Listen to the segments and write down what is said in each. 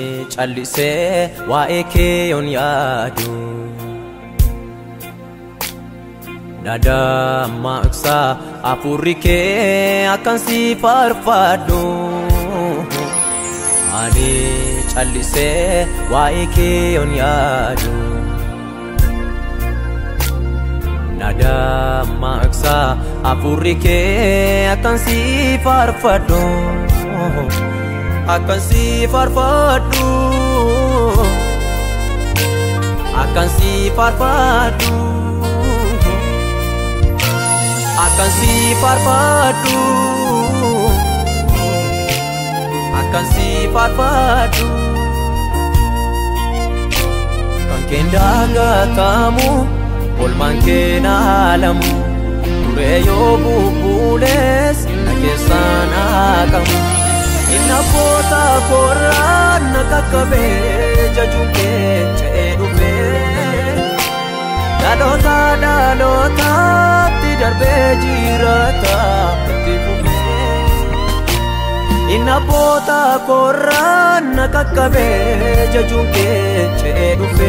callise waa'ee kee yoon yaadu nada maaksa hafuurri kee akkan si faarfadhu ani callise waa'ee kee yoon yaadu nada maaksa hafuurri kee akkan si faarfadhu akan si farfadu akan si farfadu akan si farfadu akan si farfadu kan kenda gatamu olman kena alamu dureyo bubules nakesana kamu Inna kota koran nakakabe jajunke chedufe dalota tidarbe jirata tibume Inna kota koran nakakabe jajunke chedufe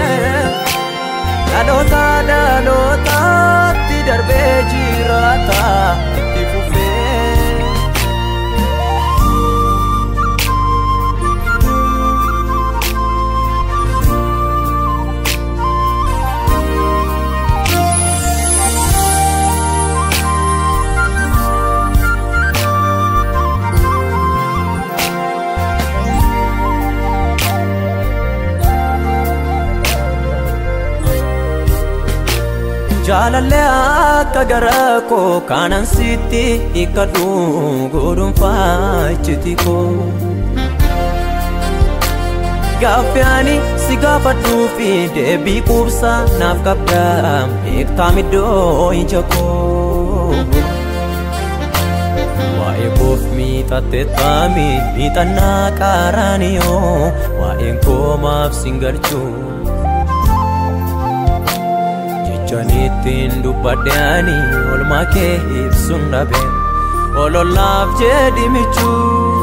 dalota tidarbe jirata tibume Jalalle akka garako kanan sitti ikadu gurun faachiti ko Gaafiani si gaafadhu fi deebii qubsa naaf qabda beektaamiddoo injako waa'ee koof miixatte taami miixannaa qaaraaniyoo waa'een koo maaf sin galchuu Janitin dubbadheani olmaa kee ibsuun dhabe ololaaf jedhi michuu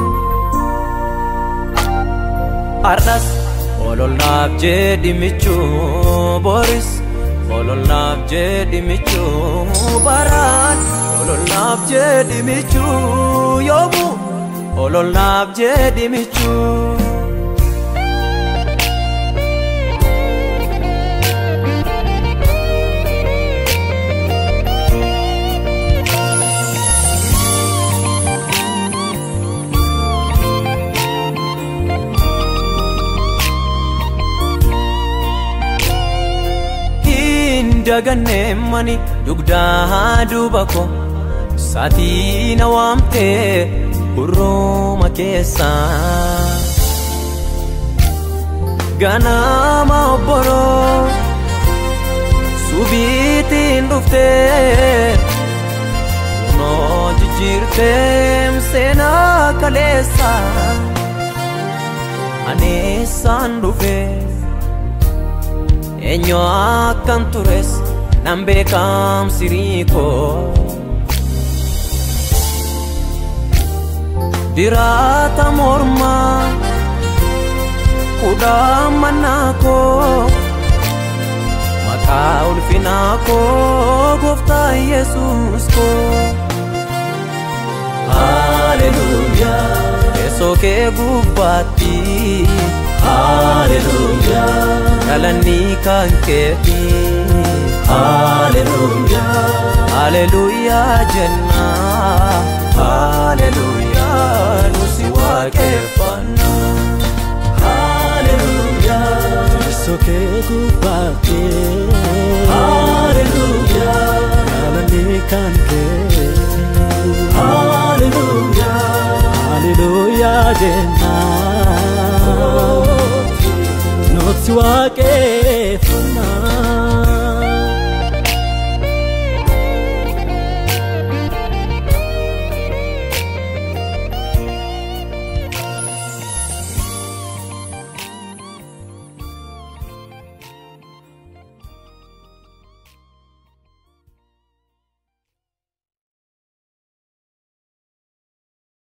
ardas ololaaf jedhi michuu boris ololaaf jedhi michuu baraan ololaaf jedhi michuu yoomu ololaaf jedhi michuu Daganne mani dugda dubako sati na wamte uroma kesa gana ma boro subiti ndufte no jijirtem sena kalesa ane sandufe Enyo akan tures nambe kam siriko Dirata morma kuda manako Maka ulfinako gofta Yesus ko Hallelujah Eso ke gubati Hallelujah Kalani kan kefi Hallelujah Hallelujah Janna Hallelujah Nusiwa kefana Hallelujah Soke kupake Hallelujah Kalani kan kefi Hallelujah Hallelujah Janna Notsi wake funa